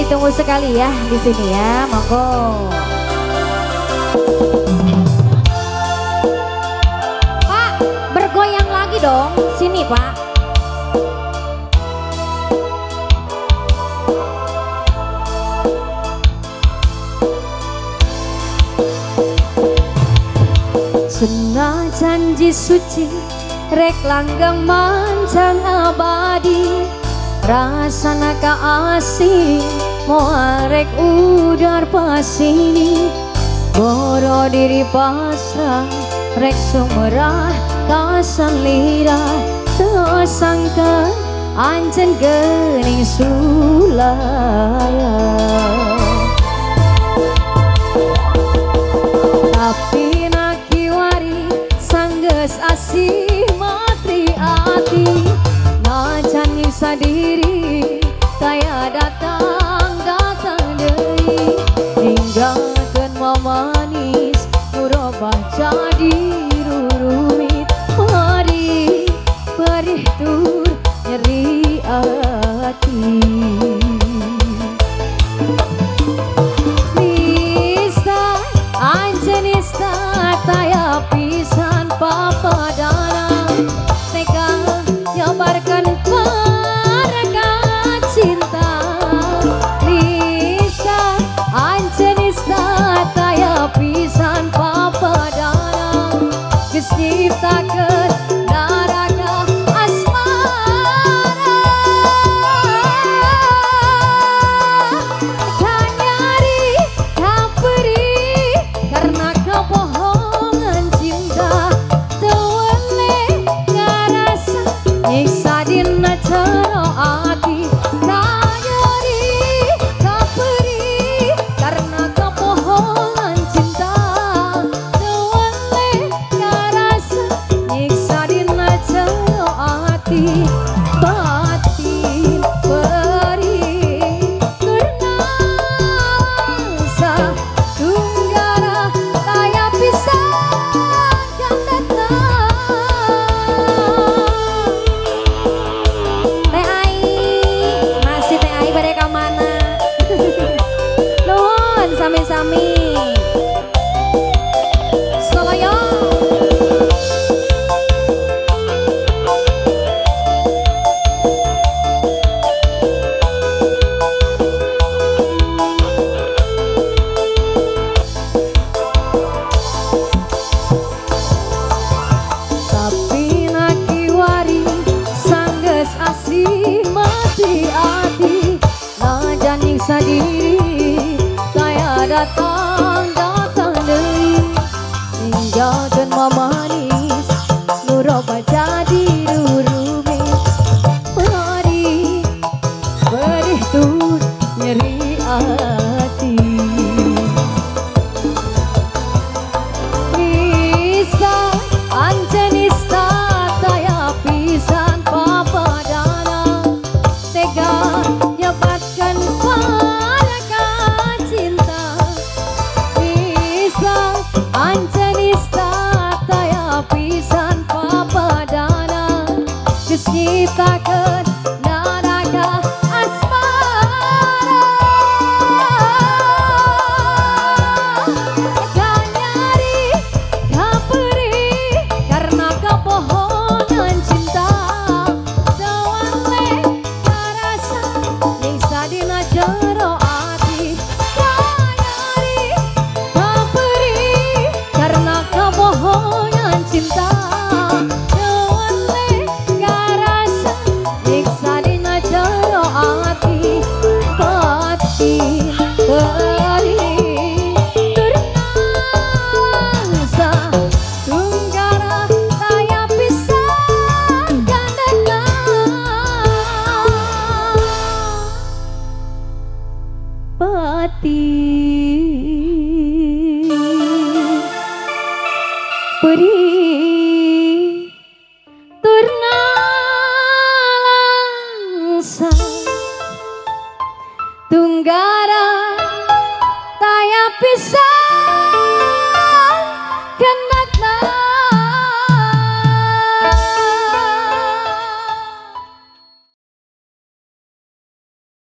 ditunggu sekali ya di sini ya, monggo. Pak, bergoyang lagi dong, sini Pak. Senang janji suci, rek langgang manjang abadi. Rasana ka asing, moarek udar pasini. Boro diri pasrah, rek sumerah kasan lirah. Tersangka anjen gening sulaya. Tapi nakiwari sanggeus asih matri ati. Najan nyiksa diri kaya datang deui. Ninggalkeun mamanis nurobah jadi rurumit. Perih tur nyeri ati. Nista anjeun nista taya pisan papadana. Teka nyabarkan parakat cinta. Nista anjeun nista taya pisan papadana. Geus nyiptakeun naraka asmara. Kanyari kaperi karena kebohongan cinta. Tewele ngarasa nyiksa dina jero ati. Kanyari kaperi karena kebohongan cinta. Tewele ngarasa nyiksa dina jero ati. Batin perih ternasa tunggara taya pisan kan datang. Teh Ai, masih Teh Ai pada ka mana? Nuhun sami-sami. Soloyo. Tapi nakiwari sanggeus asih mati ati. Najan nyiksa diri kaya datang deui. Ninggalkeun mamanis nurobah jadi rurumit. Perih tur nyeri ati. Nista anjeun nista taya pisan papadana. Tega nyebatkan parakat cinta. Nista anjeun nista taya pisan papadana. Geus nyiptakeun naraka asmara. Kanyari kaperi karena kebohongan cinta. Tewele ngarasa nyiksa dina jero ati. Kanyari kaperi karena kebohongan cinta. Tewele ngarasa nyiksa dina jero ati. Batin perih ternasa tunggara taya pisan kan datang. Batin perih